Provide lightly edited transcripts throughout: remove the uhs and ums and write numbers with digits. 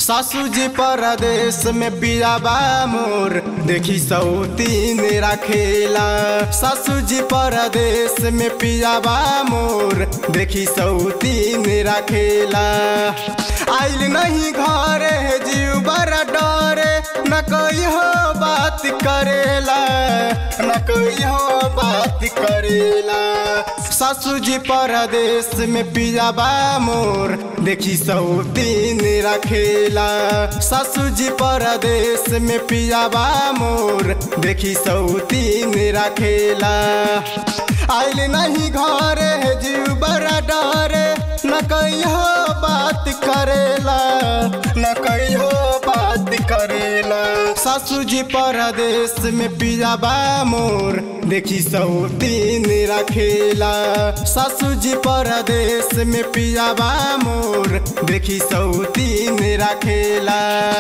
सासू जी परदेश में पियाबा मोर देखी सौतीन राखेला। सासू जी परदेश में पियाबा मोर देखी सौतीन राखेला। आइल नहीं घरे जीव बड़ा डरे न कोई हो बात करेला, न कोई हो बात करेला। सासू जी परदेश में पियाबा मोर देखी सौतीन राखेला। सासू जी परदेश में पियाबा मोर देखी सौतीन राखेला। आइल नहीं घरे जीव बड़ा डरे न कहियो बात करेला, न कहियो बात करेला। सासू जी परदेश में पियाबा मोर देखी सौतीन राखेला। सासू जी परदेश में पियाबा मोर देखी सौतीन राखेला।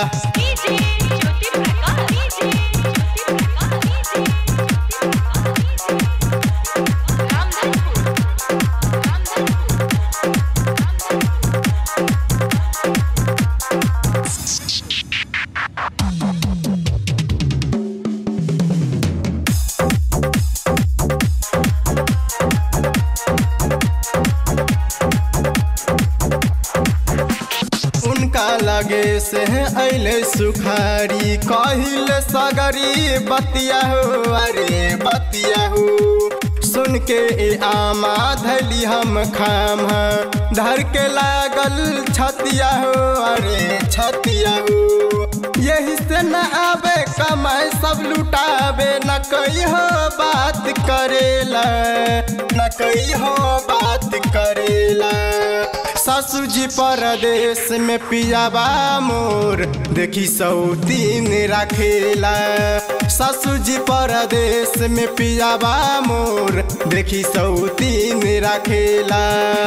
लगे से अले सुखारी कहिल सगरी बतिया हो, अरे बतिया हो। सुन के ए आमा धली हम खाम धर के लागल छतिया हो, अरे छतिया हो। यही से न आवे कमाए सब लुटावे न कही हो बात करेला, न कही हो बात करेला। सासू जी परदेश में पियाबा मोर देखी सौतीन राखेला। सासू जी परदेश में पियाबा मोर देखी सौतीन राखेला।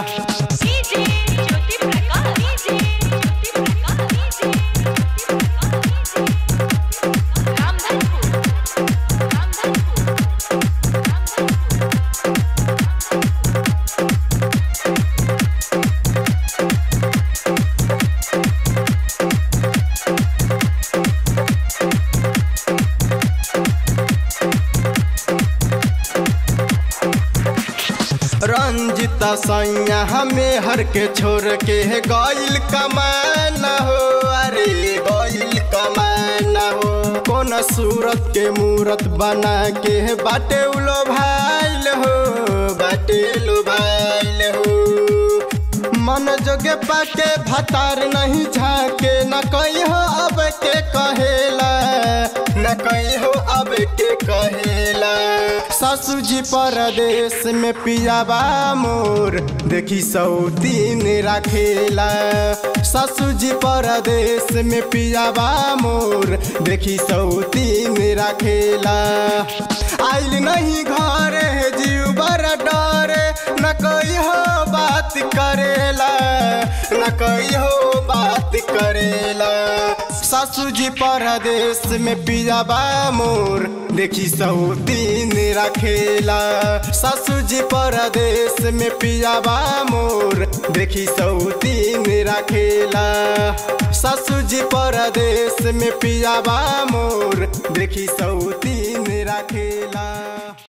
रंजिता सैया हमें हर के छोड़ के गइल कमान हो, अरे गइल कमान हो। कौन सूरत के मूरत बना के बाटे उलो भाइल हो, बाटे लो भाइल हो। मन जोगे पाके भतार नहीं झाके न कही हो अब के कहेला, न कही हो अब के कहेला। सासू जी परदेश में पियाबा मोर देखी सौतीन राखेला। सासू जी परदेश में पियाबा मोर देखी सौतीन राखेला। आइल नहीं घरे जीव बड़ा डरे न कोई हो बात करेला, न कोई हो बात करेला। सासू जी परदेश में पियाबा मोर देखी सौतीन राखेला। सासू जी परदेश में पियाबा मोर देखी सौतीन राखेला। सासू जी परदेश में पियाबा मोर देखी सौतीन राखेला।